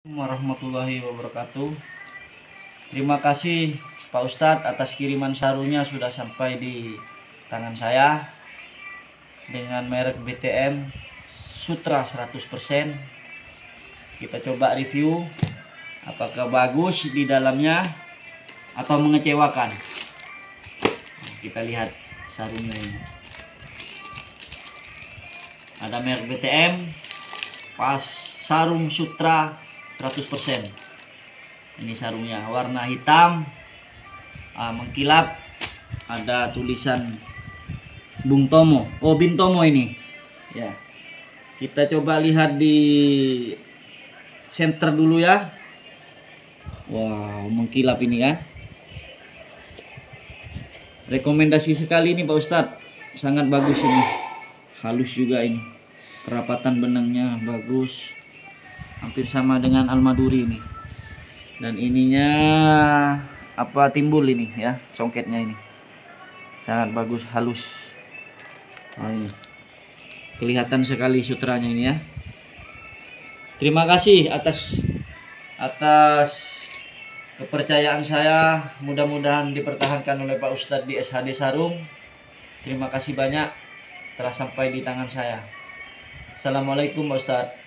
Warahmatullahi wabarakatuh. Terima kasih Pak Ustadz atas kiriman sarungnya, sudah sampai di tangan saya dengan merek BTM Sutra 100%. Kita coba review apakah bagus di dalamnya atau mengecewakan. Kita lihat sarungnya ini. Ada merek BTM, pas sarung Sutra 100%. Ini sarungnya warna hitam, mengkilap, ada tulisan Bung Tomo, Bintomo ini. Ya, kita coba lihat di center dulu ya. Wow, mengkilap ini kan. Rekomendasi sekali ini Pak Ustadz, sangat bagus ini, halus juga ini, kerapatan benangnya bagus, hampir sama dengan Almaduri ini. Dan ininya timbul ini ya, songketnya ini sangat bagus, halus. Ini kelihatan sekali sutranya ini ya. Terima kasih atas kepercayaan saya, mudah-mudahan dipertahankan oleh Pak Ustadz di SHD Sarung. Terima kasih banyak telah sampai di tangan saya. Assalamualaikum Pak Ustadz.